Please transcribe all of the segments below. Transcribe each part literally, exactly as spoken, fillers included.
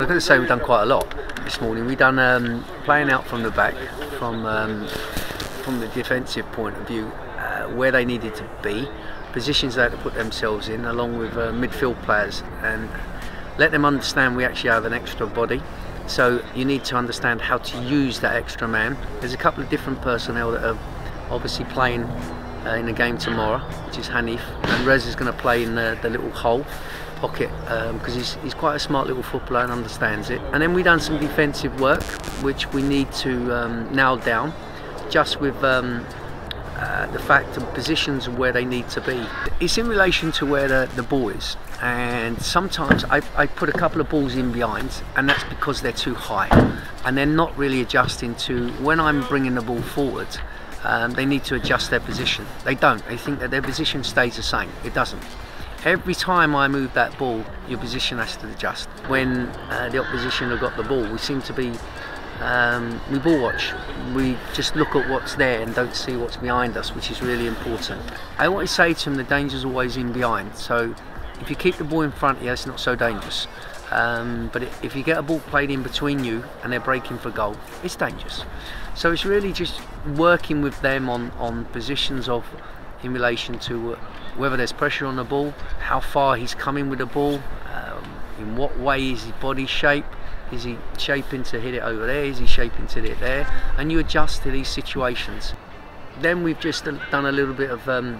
I'm going to say we've done quite a lot this morning. We've done um, playing out from the back, from um, from the defensive point of view, uh, where they needed to be, positions they had to put themselves in, along with uh, midfield players, and let them understand we actually have an extra body. So you need to understand how to use that extra man. There's a couple of different personnel that are obviously playing uh, in the game tomorrow, which is Hanif, and Rez is going to play in the, the little hole pocket because um, he's, he's quite a smart little footballer and understands it. And then we've done some defensive work which we need to um, nail down, just with um, uh, the fact of positions where they need to be. It's in relation to where the, the ball is, and sometimes I, I put a couple of balls in behind, and that's because they're too high and they're not really adjusting to when I'm bringing the ball forward. Um, they need to adjust their position. They don't. They think that their position stays the same. It doesn't. Every time I move that ball, your position has to adjust. When uh, the opposition have got the ball, we seem to be, um, we ball watch. We just look at what's there and don't see what's behind us, which is really important. I always say to them, the danger's always in behind. So if you keep the ball in front of you, it's not so dangerous. Um, but if you get a ball played in between you and they're breaking for goal, it's dangerous. So it's really just working with them on, on positions of, in relation to uh, whether there's pressure on the ball, how far he's coming with the ball, um, in what way is his body shape, is he shaping to hit it over there, is he shaping to hit it there, and you adjust to these situations. Then we've just done a little bit of um,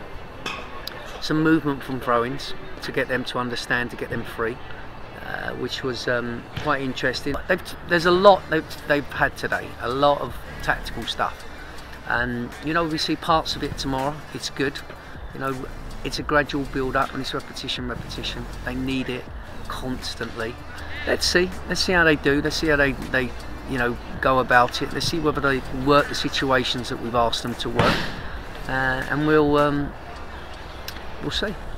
some movement from throw-ins to get them to understand, to get them free, uh, which was um, quite interesting. They've, there's a lot they've, they've had today, a lot of tactical stuff, and you know, we see parts of it tomorrow. It's good, you know, it's a gradual build up and it's repetition, repetition. They need it constantly. Let's see, let's see how they do. Let's see how they, they you know, go about it. Let's see whether they work the situations that we've asked them to work, uh, and we'll um, we'll see.